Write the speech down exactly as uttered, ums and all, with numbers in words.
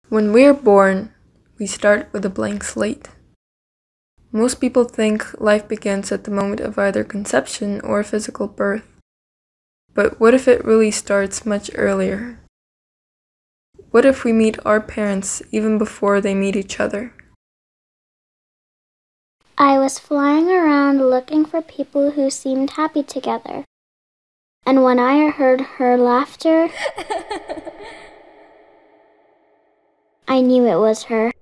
When we are born, we start with a blank slate. Most people think life begins at the moment of either conception or physical birth. But what if it really starts much earlier? What if we meet our parents even before they meet each other? I was flying around looking for people who seemed happy together. And when I heard her laughter, I knew it was her.